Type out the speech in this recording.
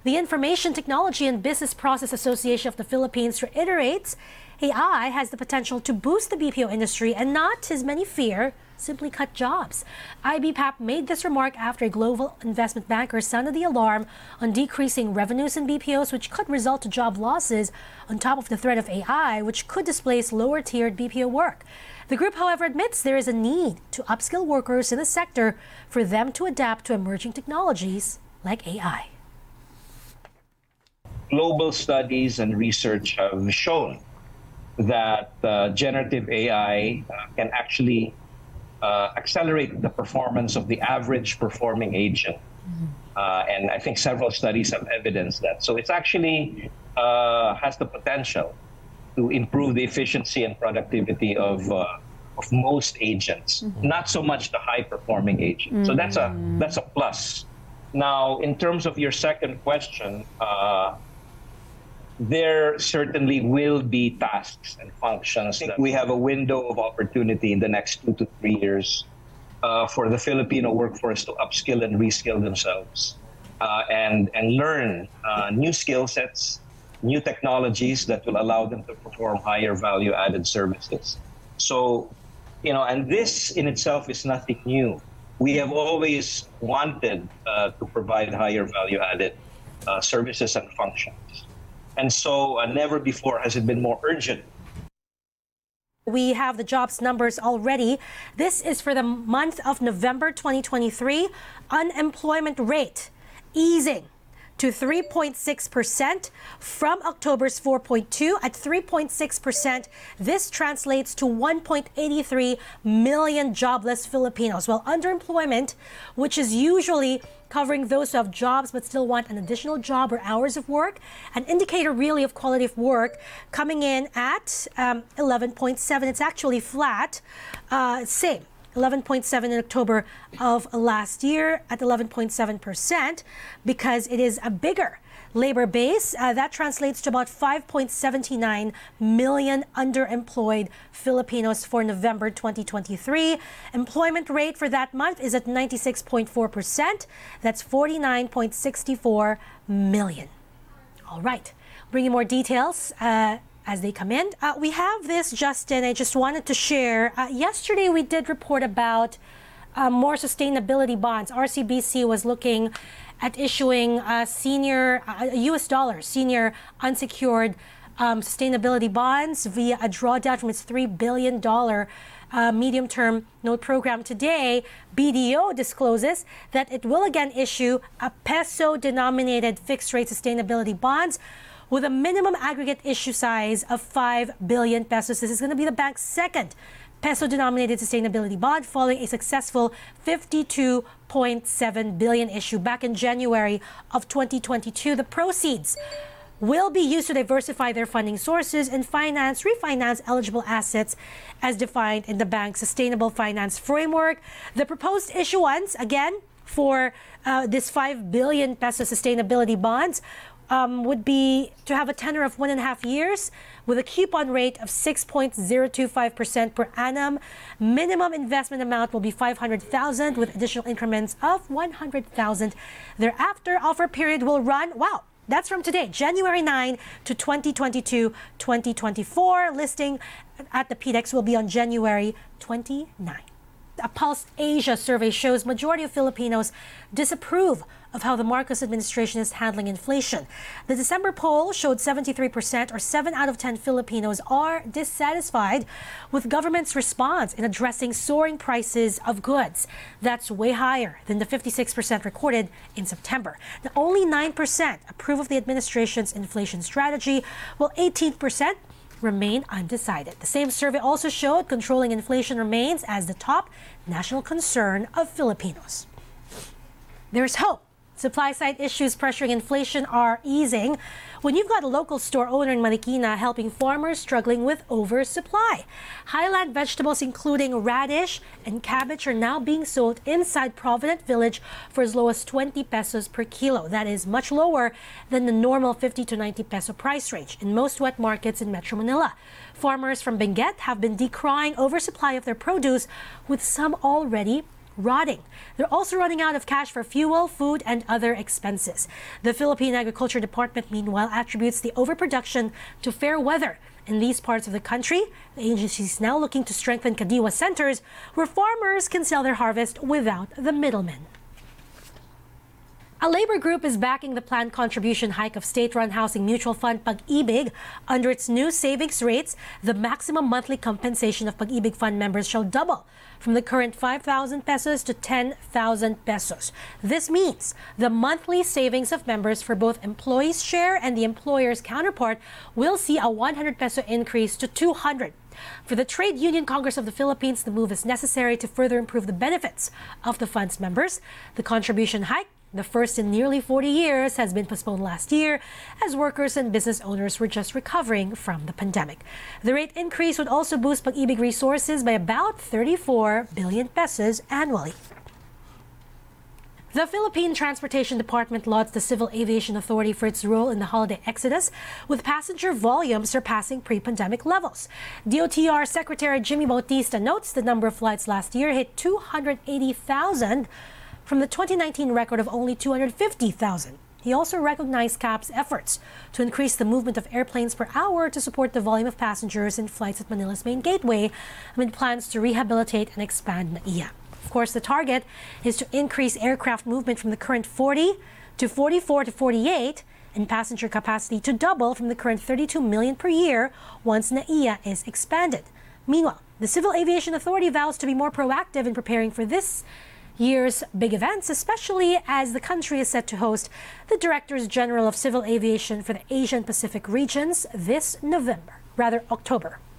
The Information Technology and Business Process Association of the Philippines reiterates AI has the potential to boost the BPO industry and not, as many fear, simply cut jobs. IBPAP made this remark after a global investment banker sounded the alarm on decreasing revenues in BPOs, which could result to job losses on top of the threat of AI, which could displace lower-tiered BPO work. The group, however, admits there is a need to upskill workers in the sector for them to adapt to emerging technologies like AI. Global studies and research have shown that generative AI can actually accelerate the performance of the average performing agent. And I think several studies have evidenced that. So it's actually has the potential to improve the efficiency and productivity of most agents, not so much the high-performing agents. So that's a plus. Now, in terms of your second question, there certainly will be tasks and functions. I think we have a window of opportunity in the next 2 to 3 years for the Filipino workforce to upskill and reskill themselves and learn new skill sets, new technologies that will allow them to perform higher value-added services. So, and this in itself is nothing new. We have always wanted to provide higher value-added services and functions. And so never before has it been more urgent. We have the jobs numbers already. This is for the month of November 2023. Unemployment rate easing to 3.6% from October's 4.2%. At 3.6%, this translates to 1.83 million jobless Filipinos, while underemployment, which is usually covering those who have jobs but still want an additional job or hours of work, an indicator really of quality of work, coming in at 11.7. It's actually flat, same. 11.7 in October of last year at 11.7% because it is a bigger labor base. That translates to about 5.79 million underemployed Filipinos for November 2023. Employment rate for that month is at 96.4%. That's 49.64 million. All right, bringing more details as they come in. We have this, Justin, I just wanted to share. Yesterday, we did report about more sustainability bonds. RCBC was looking at issuing senior U.S. dollars, senior unsecured sustainability bonds via a drawdown from its $3 billion medium-term note program. Today, BDO discloses that it will again issue a peso-denominated fixed-rate sustainability bonds with a minimum aggregate issue size of 5 billion pesos. This is going to be the bank's second peso-denominated sustainability bond following a successful 52.7 billion issue back in January of 2022. The proceeds will be used to diversify their funding sources and refinance eligible assets as defined in the bank's sustainable finance framework. The proposed issuance, again, for this 5 billion peso sustainability bonds would be to have a tenor of 1.5 years with a coupon rate of 6.025% per annum. Minimum investment amount will be 500,000 with additional increments of 100,000. Thereafter, offer period will run, wow, that's from today, January 9 to 2022-2024. Listing at the PDEX will be on January 29. A Pulse Asia survey shows majority of Filipinos disapprove of how the Marcos administration is handling inflation. The December poll showed 73%, or 7 out of 10 Filipinos, are dissatisfied with government's response in addressing soaring prices of goods. That's way higher than the 56% recorded in September. Now, only 9% approve of the administration's inflation strategy, while 18% remain undecided. The same survey also showed controlling inflation remains as the top national concern of Filipinos. There's hope. Supply-side issues pressuring inflation are easing when you've got a local store owner in Marikina helping farmers struggling with oversupply. Highland vegetables, including radish and cabbage, are now being sold inside Provident Village for as low as 20 pesos per kilo. That is much lower than the normal 50 to 90 peso price range in most wet markets in Metro Manila. Farmers from Benguet have been decrying oversupply of their produce, with some already rotting. They're also running out of cash for fuel, food, and other expenses. The Philippine Agriculture Department, meanwhile, attributes the overproduction to fair weather. In these parts of the country, the agency is now looking to strengthen Kadiwa centers where farmers can sell their harvest without the middlemen. A labor group is backing the planned contribution hike of state-run housing mutual fund Pag-ibig. Under its new savings rates, the maximum monthly compensation of Pag-ibig fund members shall double from the current 5,000 pesos to 10,000 pesos. This means the monthly savings of members for both employees' share and the employer's counterpart will see a 100 peso increase to 200. For the Trade Union Congress of the Philippines, the move is necessary to further improve the benefits of the fund's members. The contribution hike, the first in nearly 40 years, has been postponed last year as workers and business owners were just recovering from the pandemic. The rate increase would also boost Pag-ibig resources by about 34 billion pesos annually. The Philippine Transportation Department lauds the Civil Aviation Authority for its role in the holiday exodus, with passenger volumes surpassing pre-pandemic levels. DOTR Secretary Jimmy Bautista notes the number of flights last year hit 280,000 from the 2019 record of only 250,000. He also recognized CAAP's efforts to increase the movement of airplanes per hour to support the volume of passengers in flights at Manila's main gateway amid plans to rehabilitate and expand NAIA. Of course, the target is to increase aircraft movement from the current 40 to 44 to 48 and passenger capacity to double from the current 32 million per year once NAIA is expanded. Meanwhile, the Civil Aviation Authority vows to be more proactive in preparing for this year's big events, especially as the country is set to host the Directors General of Civil Aviation for the Asia and Pacific regions this October.